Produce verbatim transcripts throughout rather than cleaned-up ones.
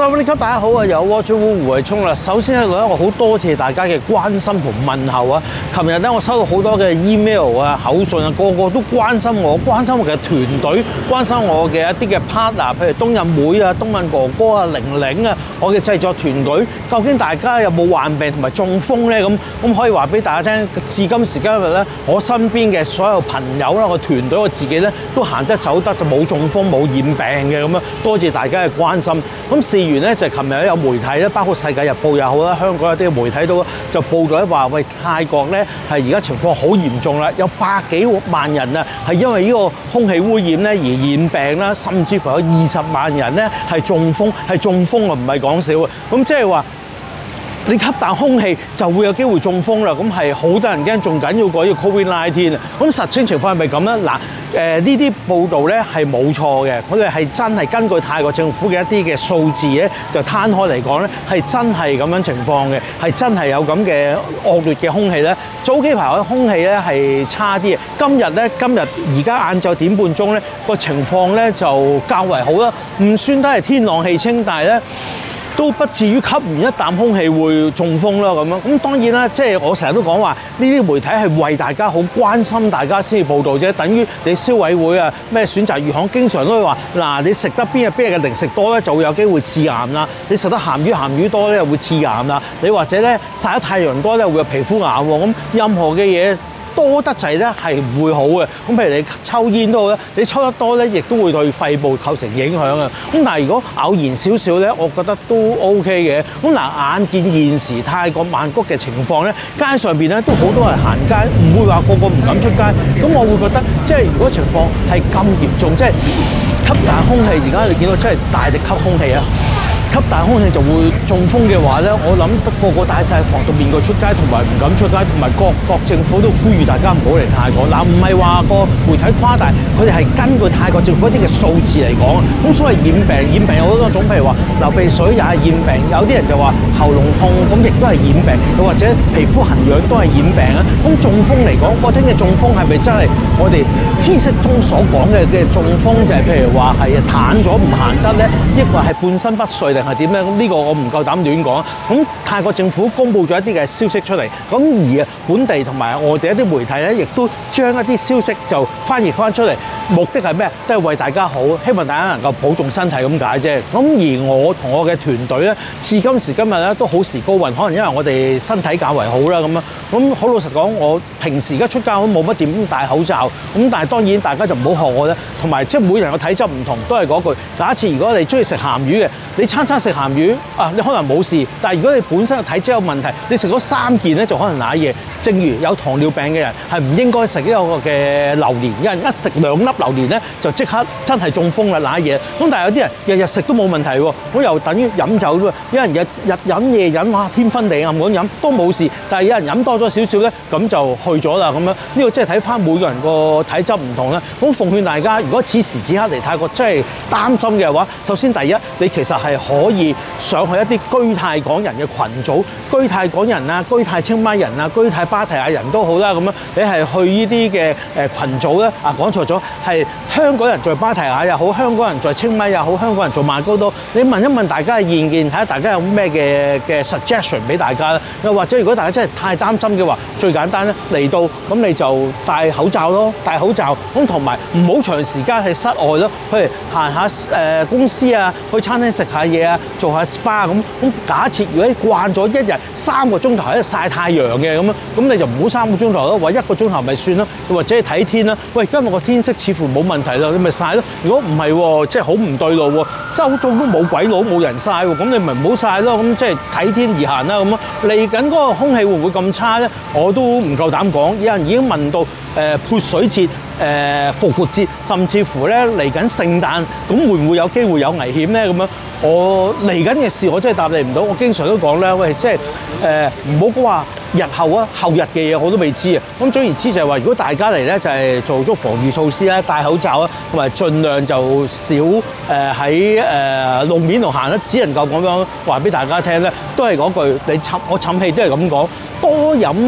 Hello， 大家好啊！有 Watcher 胡慧聰啦。首先咧，我好多謝大家嘅關心同問候啊！琴日咧，我收到好多嘅 email 啊、口信啊，個個都關心我，關心我嘅團隊，關心我嘅一啲嘅 partner， 譬如東印妹啊、東印哥哥啊、玲玲啊，我嘅製作團隊，究竟大家有冇患病同埋中風咧？咁咁可以話俾大家聽，至今時今日咧，我身邊嘅所有朋友啦、我團隊、我自己咧，都行得走得就冇中風、冇染病嘅咁樣。多謝大家嘅關心。咁事緣咧就係琴日有媒體咧，包括《世界日報》又好啦，香港有啲媒體都就報咗話，喂，泰國咧係而家情況好嚴重啦，有百幾萬人啊係因為呢個空氣污染咧而染病啦，甚至乎有二十萬人咧係中風，係中風啊，唔係講笑啊！咁即係話，你吸啖空氣就會有機會中風啦，咁係好多人驚，仲緊要過呢個 Covid 十九 啊！咁實情情況係咪咁咧？嗱，誒呢啲報道咧係冇錯嘅，我哋係真係根據泰國政府嘅一啲嘅數字咧，就攤開嚟講咧，係真係咁樣情況嘅，係真係有咁嘅惡劣嘅空氣咧。早幾排嘅空氣咧係差啲嘅，今日咧今日而家晏晝點半鐘咧個情況咧就較為好啦，唔算得係天朗氣清，但係咧，都不至於吸完一啖空氣會中風啦咁樣。咁當然啦，即係我成日都講話，呢啲媒體係為大家好關心大家先至報導啫。等於你消委會啊，咩選擇魚行，經常都會話，嗱，你食得邊日邊日嘅零食多咧，就會有機會致癌啦。你食得鹹魚鹹魚多咧，會致癌啦。你或者咧曬得太陽多咧，會有皮膚癌喎。咁任何嘅嘢多得滯咧係唔會好嘅，咁譬如你抽煙都好啦，你抽得多咧，亦都會對肺部構成影響啊。咁但係如果偶然少少咧，我覺得都 O K 嘅。咁嗱，眼見現時泰國曼谷嘅情況咧，街上邊咧都好多人行街，唔會話個個唔敢出街。咁我會覺得，即係如果情況係咁嚴重，即係吸啖空氣，而家你見到真係大力吸空氣啊！吸大空氣就會中風嘅話咧，我諗得個個戴晒防毒面具出街，同埋唔敢出街，同埋各國政府都呼籲大家唔好嚟泰國。嗱，唔係話個媒體誇大，佢哋係根據泰國政府一啲嘅數字嚟講。咁所謂染病，染病有好多種，譬如話流鼻水又係染病，有啲人就話喉嚨痛，咁亦都係染病，又或者皮膚痕癢都係染病啊。咁中風嚟講，我聽嘅中風係咪真係我哋知識中所講嘅嘅中風，就係譬如話係癱咗唔行得咧，抑或係半身不遂定係點咧？咁呢個我唔夠膽亂講。咁泰國政府公布咗一啲嘅消息出嚟，咁而本地同埋外地一啲媒體咧，亦都將一啲消息就翻譯翻出嚟，目的係咩？都係為大家好，希望大家能夠保重身體咁解啫。咁而我同我嘅團隊咧，至今時今日咧都好時高運，可能因為我哋身體較為好啦咁樣。咁好老實講，我平時而家出街我都冇乜點戴口罩。咁但係當然大家就唔好學我咧，同埋即係每人嘅體質唔同，都係嗰句。假設如果你中意食鹹魚嘅，你餐餐食鹹魚啊，你可能冇事。但係如果你本身嘅體質有問題，你食咗三件咧就可能瀨嘢。正如有糖尿病嘅人係唔應該食呢個嘅榴蓮，有人一食兩粒榴蓮咧就即刻真係中風啦瀨嘢。咁但係有啲人日日食都冇問題喎，咁又等於飲酒啫。有人日日飲夜飲，哇天昏地暗咁飲都冇事，但係有人飲多咗少少咧，咁就去咗啦咁樣。呢個即係睇翻每個人個體質唔同啦。咁奉勸大家，如果此時此刻嚟泰國真係擔心嘅話，首先第一，你其實係可以上去一啲居泰港人嘅群組，居泰港人啊、居泰清邁人啊、居泰芭提雅人都好啦，咁樣你係去呢啲嘅誒群組咧，啊講錯咗，係香港人在芭提雅又好，香港人在清邁又好，香港人做曼谷都，你問一問大家嘅意見，睇下大家有咩嘅嘅 suggestion 俾大家啦。又或者如果大家真係太擔心嘅話，最簡單咧嚟到咁你就戴口罩咯，戴口罩咁同埋唔好長時間喺室外咯，譬如行下誒公司啊，去餐廳食下嘢啊，做下 S P A 咁。咁假設如果你慣咗一日三個鐘頭喺度曬太陽嘅咁樣，咁你就唔好三個鐘頭咯，或一個鐘頭咪算咯，或者係睇天啦。喂，今日個天色似乎冇問題啦，你咪曬咯。如果唔係喎，即係好唔對路喎，周遭都冇鬼佬冇人曬喎，咁你咪唔好曬咯。咁即係睇天而行啦咁咯。嚟緊嗰個空氣會唔會咁差咧？我都唔夠膽講。有人已經問到誒潑水節、誒復活節，甚至乎咧嚟緊聖誕，咁會唔會有機會有危險咧？咁樣我嚟緊嘅事，我真係答你唔到。我經常都講咧，喂，即係誒唔好講話日後啊、後日嘅嘢我都未知啊。咁總言之就係話，如果大家嚟咧就係做足防禦措施啦，戴口罩啊，同埋盡量就少誒喺誒路面度行啦。只能夠咁樣話俾大家聽咧，都係嗰句，你沉我沉氣都係咁講，多飲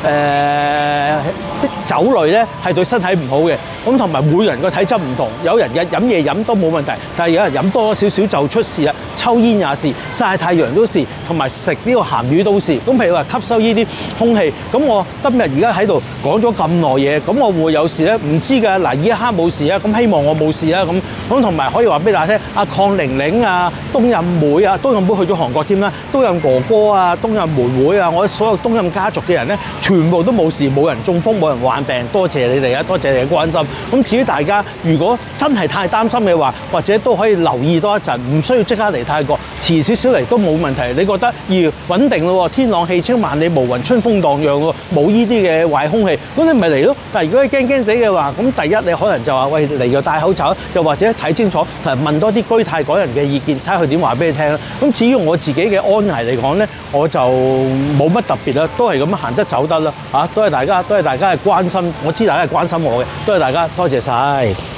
誒酒類咧係對身體唔好嘅。咁同埋每人個體質唔同，有人日飲夜飲都冇問題，但係有人飲多少少就出事啦。抽煙也是，曬太陽都是，同埋食呢個鹹魚都是。咁譬如話吸收呢啲空氣，咁我今日而家喺度講咗咁耐嘢，咁我會唔會有事咧？唔知㗎。嗱，依一刻冇事啊，咁希望我冇事啊。咁咁同埋可以話俾大家聽，阿鄺玲玲啊、東任妹啊、東任妹去咗韓國添啦，東任哥哥啊、東任妹妹啊，我所有東任家族嘅人咧，全部都冇事，冇人中風，冇人患病。多謝你哋啊，多謝你嘅關心。咁至於大家，如果真係太擔心嘅話，或者都可以留意多一陣，唔需要即刻嚟泰國，遲少少嚟都冇問題。你覺得要穩定咯，天朗氣清，萬里無雲，春風蕩漾喎，冇呢啲嘅壞空氣，咁你咪嚟咯。但係如果你驚驚地嘅話，咁第一你可能就話喂嚟就戴口罩，又或者睇清楚同埋問多啲居泰港人嘅意見，睇下佢點話俾你聽啦。咁至於我自己嘅安危嚟講咧，我就冇乜特別啦，都係咁樣行得走得啦。嚇，多謝大家，多謝大家嘅關心，我知大家係關心我嘅，多謝大家，多謝晒。